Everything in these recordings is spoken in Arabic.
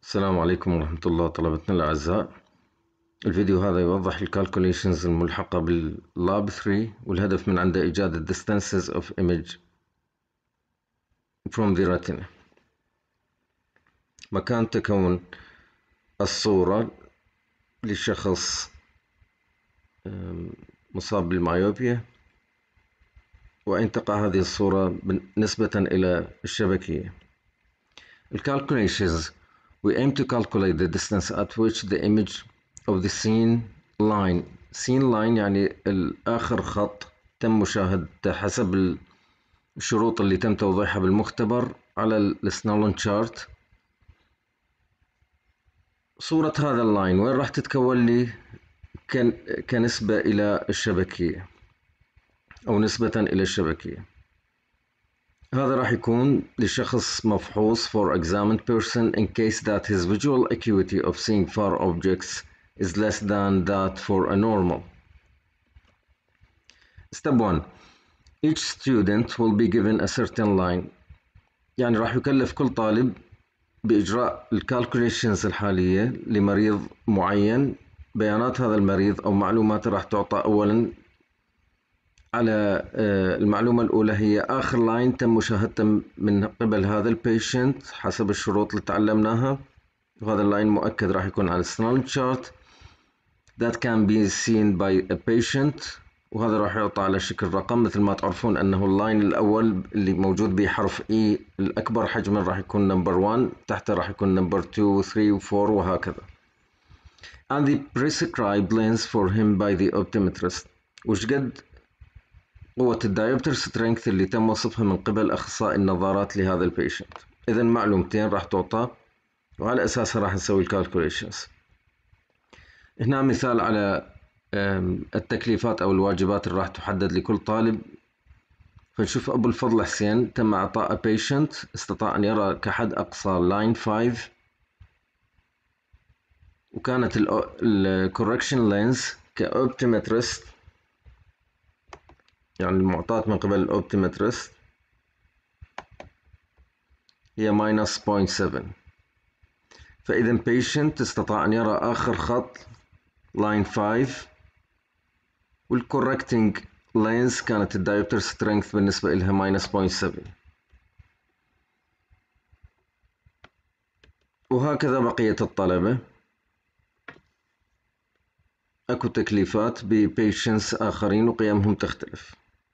السلام عليكم ورحمة الله طلبتنا الأعزاء. الفيديو هذا يوضح الكالكوليشنز الملحقة باللاب 3 والهدف من عنده إيجاد ال distances of image from the retina. مكان تكون الصورة لشخص مصاب بالمايوبيا، وأين تقع هذه الصورة نسبة إلى الشبكية. Calculations. We aim to calculate the distance at which the image of the scene line يعني الآخر خط تم مشاهدته حسب الشروط اللي تم توضيحها بالمختبر على السنالون شارت. صورة هذا اللاين وين راح تتكون لي كنسبة إلى الشبكية أو نسبة إلى الشبكية. هذا راح يكون لشخص مفحوص for examined person in case that his visual acuity of seeing far objects is less than that for a normal. Step 1. Each student will be given a certain line. يعني راح يكلف كل طالب بإجراء الكالكوليشنز الحالية لمريض معين. بيانات هذا المريض أو معلومات راح تعطى أولا على المعلومة الأولى هي آخر لاين تم مشاهدته من قبل هذا البيشنت حسب الشروط اللي تعلمناها، وهذا اللاين مؤكد راح يكون على السنالون شارت that can be seen by a patient، وهذا راح يعطى على شكل رقم. مثل ما تعرفون أنه اللاين الأول اللي موجود به حرف E الأكبر حجما راح يكون نمبر 1، تحته راح يكون نمبر 2 و3 و4 وهكذا. and the prescribed lens for him by the optometrist. وش قد قوة الدايوبتر سترينث اللي تم وصفها من قبل أخصائي النظارات لهذا البيشنت. إذن معلومتين راح تعطى وعلى أساسها راح نسوي الكالكوليشنز. هنا مثال على التكليفات أو الواجبات اللي راح تحدد لكل طالب. فنشوف أبو الفضل حسين تم إعطاء بيشنت استطاع أن يرى كحد أقصى لاين 5، وكانت الكوركشن لينز كأوبتيمترست يعني المعطاة من قبل الأوبتيمترست هي -0.7. فإذا patient استطاع أن يرى آخر خط line 5، والcorrecting lens كانت الدايوبتر strength بالنسبة إلها -0.7. وهكذا بقية الطلبة أكو تكليفات ببيشنس آخرين وقيمهم تختلف.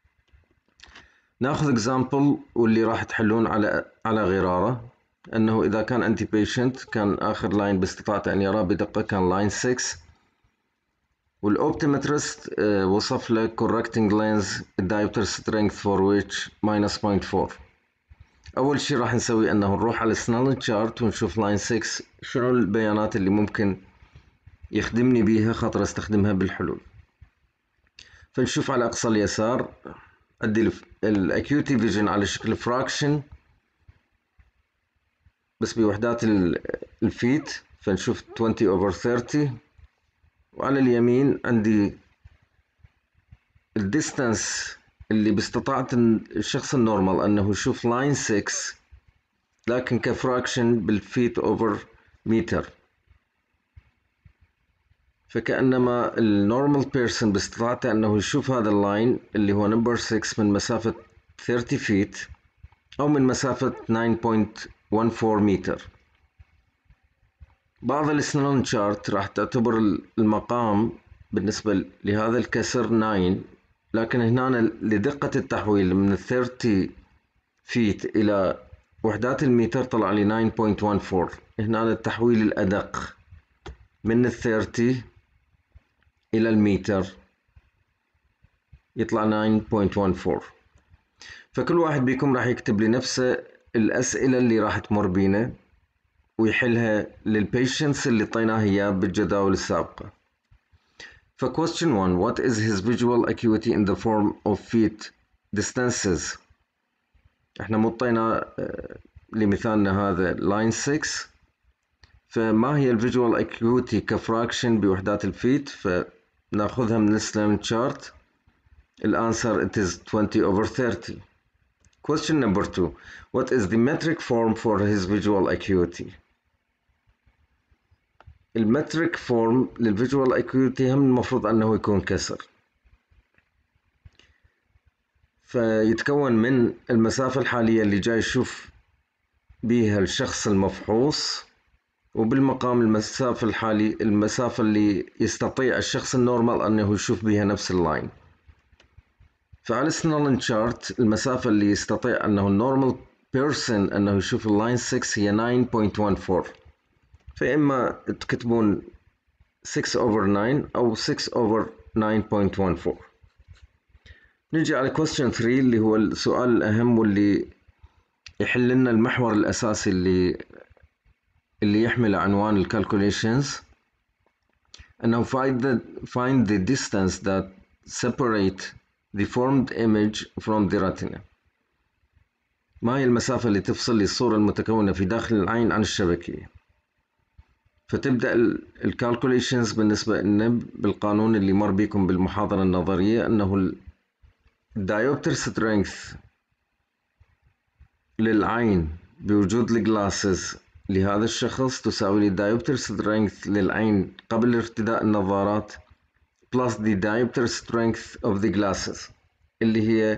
ناخذ example واللي راح تحلون على غرارة. أنه إذا كان عندي patient كان آخر لاين باستطاعته أن يرى بدقة كان لاين 6، والأوبتيمترست وصف له correcting lens diopter strength for which -0.4. أول شيء راح نسوي أنه نروح على السنالون شارت ونشوف لاين 6 شنو البيانات اللي ممكن يخدمني بيها خاطر استخدمها بالحلول. فنشوف على أقصى اليسار عندي الأكيوتي فيجن على شكل فراكشن بس بوحدات الفيت، فنشوف 20/30. وعلى اليمين عندي الديستانس اللي باستطاعة الشخص النورمال أنه يشوف لاين 6 لكن كفراكشن بالفيت أوفر متر. فكأنما النورمال بيرسون باستطاعته أنه يشوف هذا اللاين اللي هو نمبر 6 من مسافة 30 فيت أو من مسافة 9.14 متر. بعض السنالون شارت راح تعتبر المقام بالنسبة لهذا الكسر 9، لكن هنا لدقة التحويل من 30 فيت إلى وحدات المتر طلع لي 9.14. هنا التحويل الأدق من 30 إلى المتر يطلع 9.14. فكل واحد بيكم راح يكتب لنفسه الأسئلة اللي راح تمر بينا ويحلها للبيشنس اللي طيناه إياه بالجداول السابقة. question 1. What is his visual acuity in the form of feet distances؟ احنا مطينا لمثالنا هذا line 6، فما هي الفيجوال اكيوتي كفراكشن بوحدات الفيت؟ فناخذها من السنالون شارت. الانسر it is 20/30. question number 2. What is the metric form for his visual acuity؟ المترك فورم للفيجوال اكيوتي هم المفروض انه يكون كسر، فيتكون من المسافة الحالية اللي جاي يشوف بيها الشخص المفحوص، وبالمقام المسافة اللي يستطيع الشخص النورمال انه يشوف بيها نفس اللاين. فعلى السنالن شارت المسافة اللي يستطيع انه النورمال بيرسون انه يشوف اللاين 6 هي 9.14، فإما تكتبون 6 over 9 أو 6 over 9.14. نجي على question 3 اللي هو السؤال الأهم واللي يحل لنا المحور الأساسي اللي يحمل عنوان الكالكوليشنز، أنه find the distance that separate the formed image from the retina. ما هي المسافة اللي تفصل الصورة المتكونة في داخل العين عن الشبكية؟ فتبدأ الكالكوليشنز بالنسبة لنا بالقانون اللي مر بيكم بالمحاضرة النظرية، أنه الدايوبتر سترينث للعين بوجود الجلاسز لهذا الشخص تساوي الدايوبتر سترينث للعين قبل ارتداء النظارات plus the diopter strength of the glasses اللي هي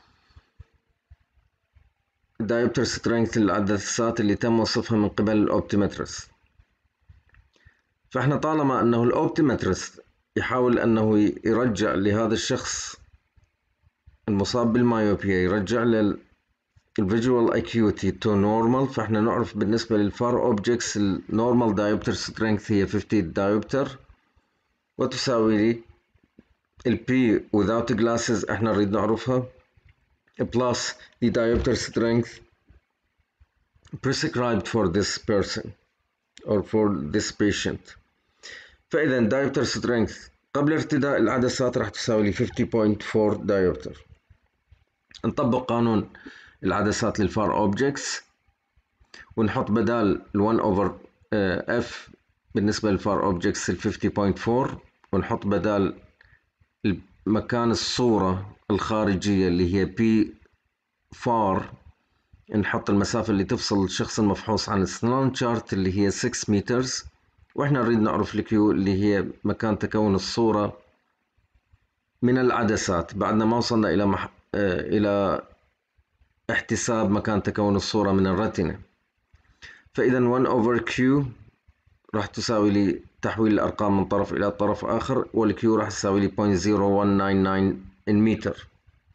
diopter strength للعدسات اللي تم وصفها من قبل الأوبتيمترست. فاحنا طالما انه الاوبتيمترست يحاول انه يرجع لهذا الشخص المصاب بالمايوبيا يرجع للفيجوال اكيوتي تو نورمال، فاحنا نعرف بالنسبة للفار اوبجكتس النورمال دايوبتر سترينث هي 50 دايوبتر، وتساوي لي البي without glasses احنا نريد نعرفها plus the diopter strength prescribed for this person or for this patient. فإذا diopter strength قبل ارتداء العدسات راح تساوي لي 50.4 diopter. نطبق قانون العدسات للفار اوبجكتس ونحط بدال ال 1 over f بالنسبة للفار اوبجكتس ال 50.4، ونحط بدال مكان الصورة الخارجية اللي هي p فار نحط المسافة اللي تفصل الشخص المفحوص عن السنالن شارت اللي هي 6 مترز، واحنا نريد نعرف الكيو اللي هي مكان تكون الصورة من العدسات بعدنا ما وصلنا إلى احتساب مكان تكون الصورة من الرتنة. فإذا 1 over Q راح تساوي لي تحويل الأرقام من طرف إلى طرف آخر، والكيو راح تساوي لي 0.0199 متر.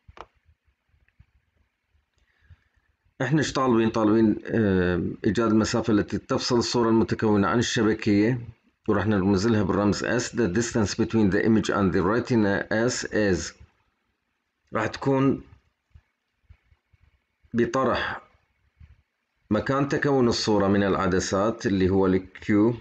احنا ايش طالبين إيجاد المسافة التي تفصل الصورة المتكونة عن الشبكية، وراح نرمز لها بالرمز S. The distance between the image and the retina S is راح تكون بطرح مكان تكون الصورة من العدسات اللي هو ال Q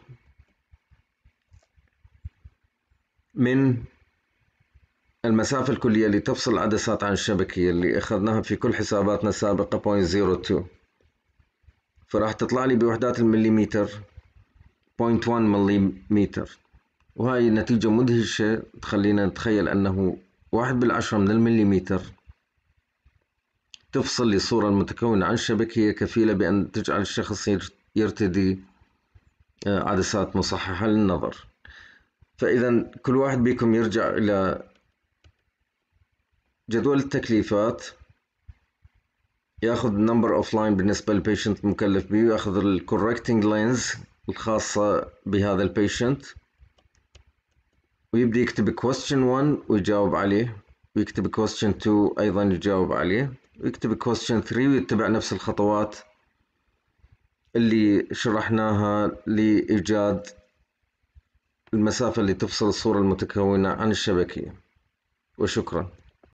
من المسافة الكلية اللي تفصل العدسات عن الشبكية اللي أخذناها في كل حساباتنا السابقة 0.02، فراح تطلع لي بوحدات المليمتر 0.1 مليمتر، وهاي نتيجة مدهشة تخلينا نتخيل أنه 1/10 من المليمتر تفصل لي الصورة المتكونة عن الشبكية كفيلة بأن تجعل الشخص يرتدي عدسات مصححة للنظر. فإذا كل واحد بيكم يرجع إلى جدول التكليفات، ياخذ number of line بالنسبة للبيشنت المكلف به، وياخذ ال correcting lens الخاصة بهذا البيشنت، ويبدأ يكتب question 1 ويجاوب عليه، ويكتب question 2 أيضا يجاوب عليه، ويكتب question 3 ويتبع نفس الخطوات اللي شرحناها لإيجاد المسافة اللي تفصل الصورة المتكونة عن الشبكية. وشكرا.